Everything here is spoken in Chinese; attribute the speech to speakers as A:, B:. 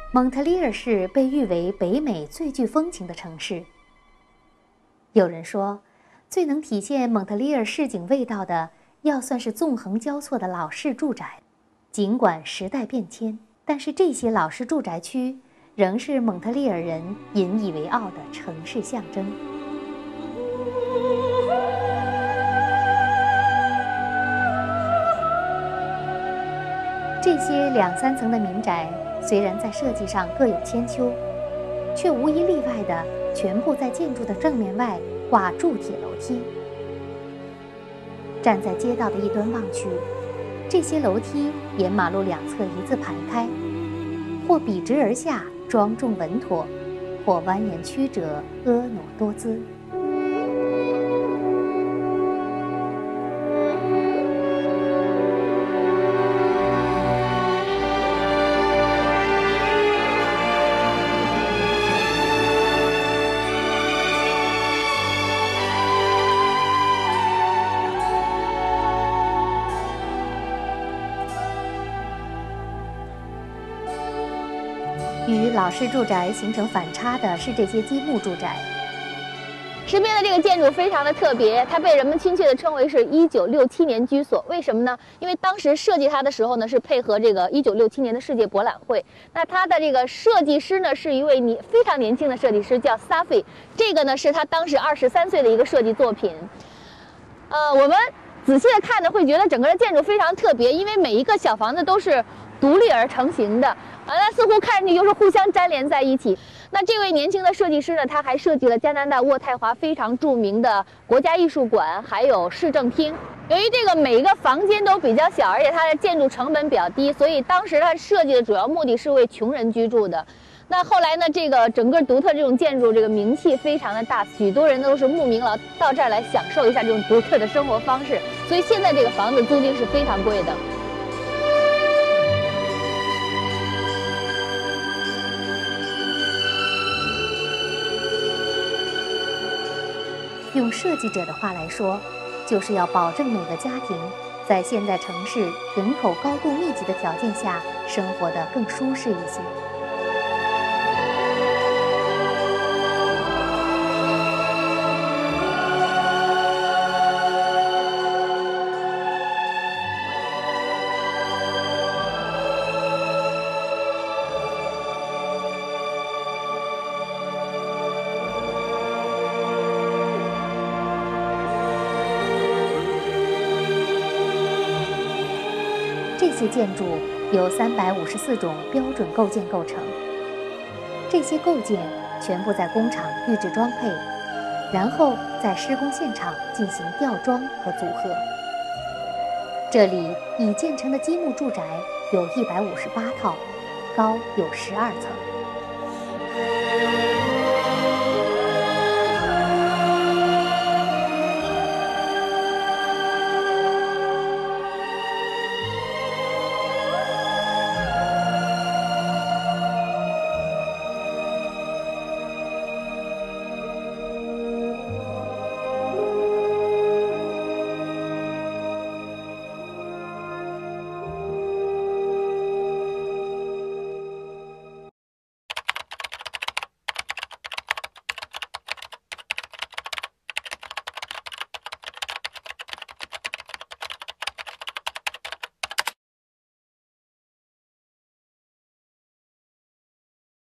A: 蒙特利尔市被誉为北美最具风情的城市。有人说，最能体现蒙特利尔市井味道的，要算是纵横交错的老式住宅。尽管时代变迁，但是这些老式住宅区仍是蒙特利尔人引以为傲的城市象征。这些2、3层的民宅虽然在设计上各有千秋，却无一例外的全部在建筑的正面外挂铸铁楼梯。站在街道的一端望去，这些楼梯沿马路两侧一字排开，或笔直而下，庄重稳妥，或蜿蜒曲折，婀娜多姿。与老式住宅形成反差的是这些积木住宅。
B: 石边的这个建筑非常的特别，它被人们亲切地称为是1967年居所。为什么呢？因为当时设计它的时候呢，是配合这个1967年的世界博览会。那它的这个设计师呢，是一位非常年轻的设计师，叫萨菲。这个呢，是他当时23岁的一个设计作品。我们仔细的看呢，会觉得整个的建筑非常特别，因为每一个小房子都是独立而成型的。那似乎看上去又是互相粘连在一起。那这位年轻的设计师呢，他还设计了加拿大渥太华非常著名的国家艺术馆，还有市政厅。由于这个每一个房间都比较小，而且它的建筑成本比较低，所以当时它设计的主要目的是为穷人居住的。那后来呢，这个整个独特这种建筑，这个名气非常的大，许多人都是慕名了到这儿来享受一下这种独特的生活方式。所以现在这个房子租金是非常贵的。
A: 用设计者的话来说，就是要保证每个家庭在现代城市人口高度密集的条件下生活得更舒适一些。这些建筑由354种标准构件构成，这些构件全部在工厂预制装配，然后在施工现场进行吊装和组合。这里已建成的积木住宅有158套，高有12层。